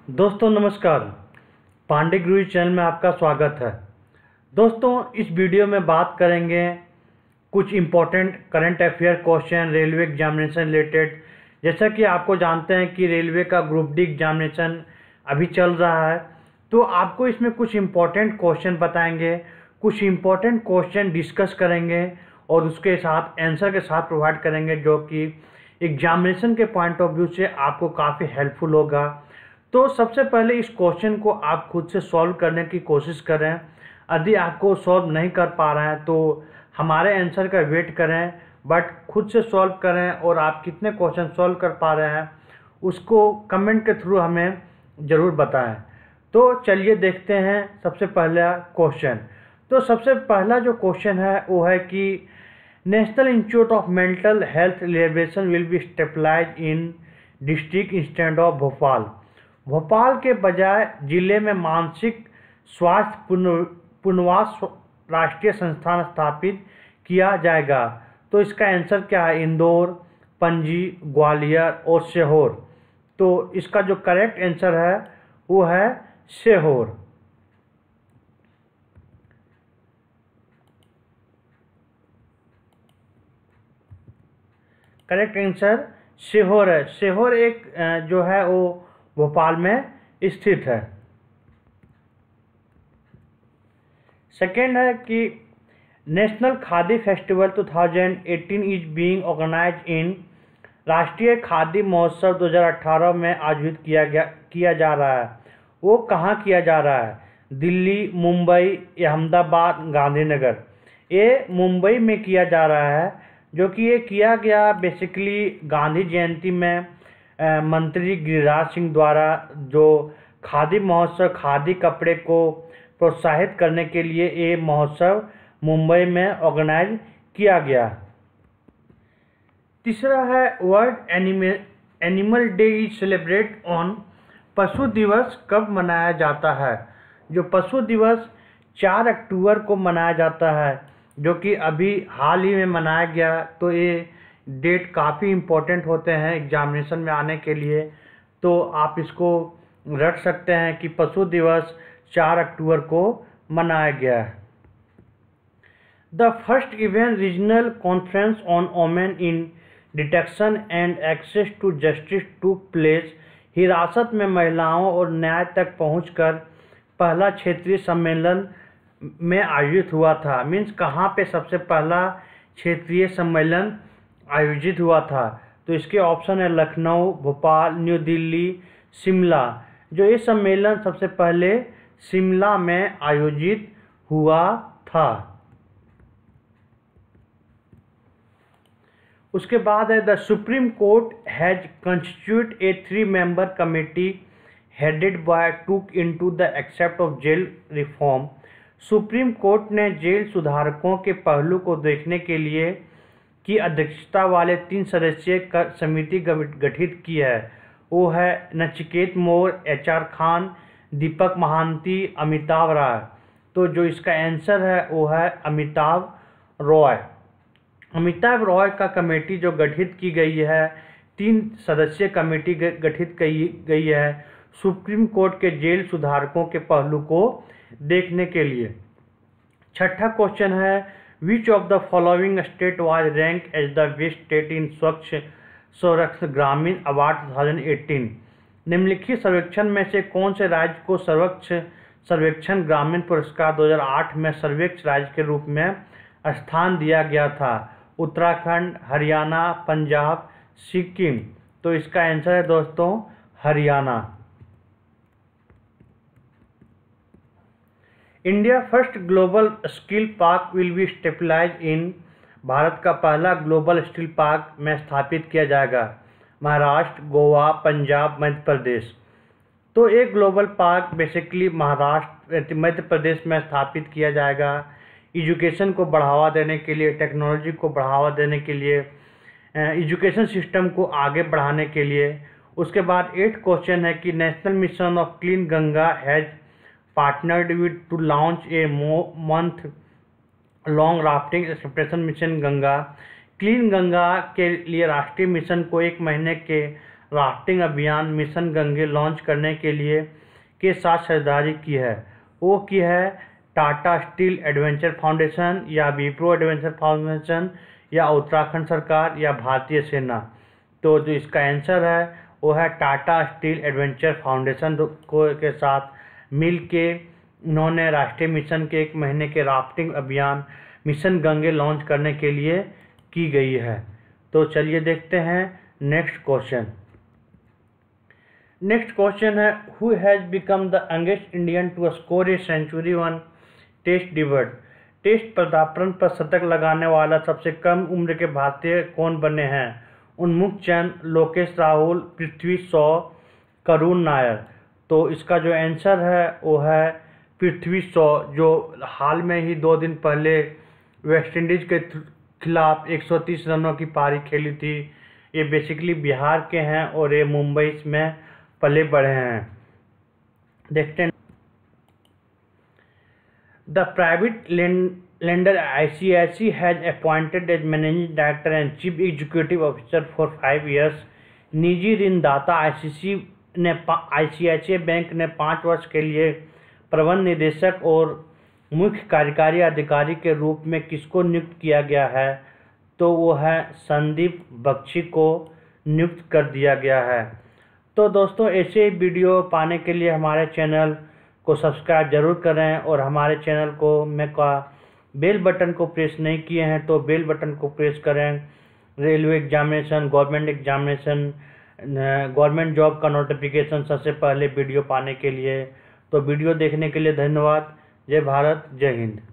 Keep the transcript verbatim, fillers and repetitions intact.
दोस्तों नमस्कार। पांडे गुरु चैनल में आपका स्वागत है। दोस्तों इस वीडियो में बात करेंगे कुछ important current affair question railway examination related. जैसा कि आपको जानते हैं कि रेलवे का ग्रुप डी एग्जामिनेशन अभी चल रहा है, तो आपको इसमें कुछ इम्पोर्टेंट क्वेश्चन बताएंगे, कुछ इम्पोर्टेंट क्वेश्चन डिस्कस करेंगे और उसके साथ आंसर के साथ प्रोवाइड करेंगे, जो कि एग्जामिनेशन के पॉइंट ऑफ व्यू से आपको काफ़ी हेल्पफुल होगा। तो सबसे पहले इस क्वेश्चन को आप खुद से सॉल्व करने की कोशिश करें। यदि आपको सॉल्व नहीं कर पा रहे हैं तो हमारे आंसर का वेट करें, बट खुद से सॉल्व करें और आप कितने क्वेश्चन सॉल्व कर पा रहे हैं उसको कमेंट के थ्रू हमें ज़रूर बताएं। तो चलिए देखते हैं सबसे पहला क्वेश्चन। तो सबसे पहला जो क्वेश्चन है वो है कि national institute of mental health rehabilitation will be stabilise in district instead of Bhopal. Bhopal के बजाय जिले में मानसिक स्वास्थ्य पुनर्वास राष्ट्रीय संस्थान स्थापित किया जाएगा। तो इसका आंसर क्या है? इंदौर, पणजी, ग्वालियर और सीहोर। तो इसका जो करेक्ट आंसर है वो है सीहोर। करेक्ट आंसर सीहोर है। सीहोर एक जो है वो भोपाल में स्थित है। सेकेंड है कि नेशनल खादी फेस्टिवल दो हज़ार अठारह इज बीइंग ऑर्गेनाइज्ड इन। राष्ट्रीय खादी महोत्सव दो हज़ार अठारह में आयोजित किया गया किया जा रहा है। वो कहाँ किया जा रहा है? दिल्ली, मुंबई, अहमदाबाद, गांधीनगर। ये मुंबई में किया जा रहा है, जो कि ये किया गया बेसिकली गांधी जयंती में आ, मंत्री गिरिराज सिंह द्वारा जो खादी महोत्सव, खादी कपड़े को प्रोत्साहित करने के लिए ये महोत्सव मुंबई में ऑर्गेनाइज किया गया। तीसरा है world animal animal day is celebrate on. पशु दिवस कब मनाया जाता है? जो पशु दिवस चार अक्टूबर को मनाया जाता है, जो कि अभी हाल ही में मनाया गया। तो ये डेट काफ़ी इम्पोर्टेंट होते हैं एग्जामिनेशन में आने के लिए, तो आप इसको रख सकते हैं कि पशु दिवस चार अक्टूबर को मनाया गया है। The first event regional conference on women in detection and access to justice to place. हिरासत में महिलाओं और न्याय तक पहुंचकर पहला क्षेत्रीय सम्मेलन में आयोजित हुआ था। मीन्स कहाँ पे सबसे पहला क्षेत्रीय सम्मेलन आयोजित हुआ था? तो इसके ऑप्शन है लखनऊ, भोपाल, न्यू दिल्ली, शिमला। जो ये सम्मेलन सबसे पहले शिमला में आयोजित हुआ था। उसके बाद है the supreme court has constitute a three member committee headed by took into the except of jail reform. Supreme court ने जेल सुधारकों के पहलू को देखने के लिए की अध्यक्षता वाले तीन सदस्यीय समिति गठित की है। वो है नचिकेत मोर, एच आर खान, दीपक महांती, अमिताभ राय। तो जो इसका आंसर है वो है अमिताभ रॉय। अमिताभ रॉय का कमेटी जो गठित की गई है, तीन सदस्यीय कमेटी गठित की गई है सुप्रीम कोर्ट के जेल सुधारकों के पहलू को देखने के लिए। छठा क्वेश्चन है which of the following state was rank as the best state in Swachh Survekshan ग्रामीण अवार्ड दो हज़ार अठारह। निम्नलिखित सर्वेक्षण में से कौन से राज्य को सर्वोच्च सर्वेक्षण ग्रामीण पुरस्कार दो हज़ार आठ में सर्वोच्च राज्य के रूप में स्थान दिया गया था? उत्तराखंड, हरियाणा, पंजाब, सिक्किम। तो इसका आंसर है दोस्तों Haryana. India first global skill park will be stabilise in. Bharat का पहला ग्लोबल स्किल पार्क में स्थापित किया जाएगा महाराष्ट्र, गोवा, पंजाब, मध्य प्रदेश। तो एक global park basically Maharashtra, Madhya Pradesh में स्थापित किया जाएगा एजुकेशन को बढ़ावा देने के लिए, टेक्नोलॉजी को बढ़ावा देने के लिए, एजुकेशन सिस्टम को आगे बढ़ाने के लिए। उसके बाद एट क्वेश्चन है कि national mission of clean Ganga has partnered with to launch a month long rafting expression mission Ganga. Clean Ganga के लिए राष्ट्रीय मिशन को एक महीने के राफ्टिंग अभियान मिशन गंगे लॉन्च करने के लिए के साथ साझेदारी की है? वो की है टाटा स्टील एडवेंचर फाउंडेशन या विप्रो एडवेंचर फाउंडेशन या उत्तराखंड सरकार या भारतीय सेना। तो जो इसका आंसर है वो है टाटा स्टील एडवेंचर फाउंडेशन को के साथ मिल के उन्होंने राष्ट्रीय मिशन के एक महीने के राफ्टिंग अभियान मिशन गंगे लॉन्च करने के लिए की गई है। तो चलिए देखते हैं नेक्स्ट क्वेश्चन। नेक्स्ट क्वेश्चन है who has become the youngest Indian to score a century one test debut. Test पदार्पण पर शतक लगाने वाला सबसे कम उम्र के भारतीय कौन बने हैं? उन्मुख चंद, लोकेश राहुल, पृथ्वी शॉ, करुण नायर। तो इसका जो आंसर है वो है पृथ्वी शॉ, जो हाल में ही दो दिन पहले वेस्ट इंडीज़ के खिलाफ एक सौ तीस रनों की पारी खेली थी। ये बेसिकली बिहार के हैं और ये मुंबई में पले बढ़े हैं। देखते हैं the private lender I C I C I has appointed as managing director and chief executive officer for five years. निजी ऋणदाता आई सी सी ने आई C I C I bank ने पाँच वर्ष के लिए प्रबंध निदेशक और मुख्य कार्यकारी अधिकारी के रूप में किसको नियुक्त किया गया है? तो वो है संदीप बख्शी को नियुक्त कर दिया गया है। तो दोस्तों ऐसे ही वीडियो पाने के लिए हमारे चैनल को सब्सक्राइब जरूर करें और हमारे चैनल को में का बेल बटन को प्रेस नहीं किए हैं तो बेल बटन को प्रेस करें। Railway examination, government examination, government job का नोटिफिकेशन सबसे पहले वीडियो पाने के लिए। तो वीडियो देखने के लिए धन्यवाद। जय भारत, जय हिंद।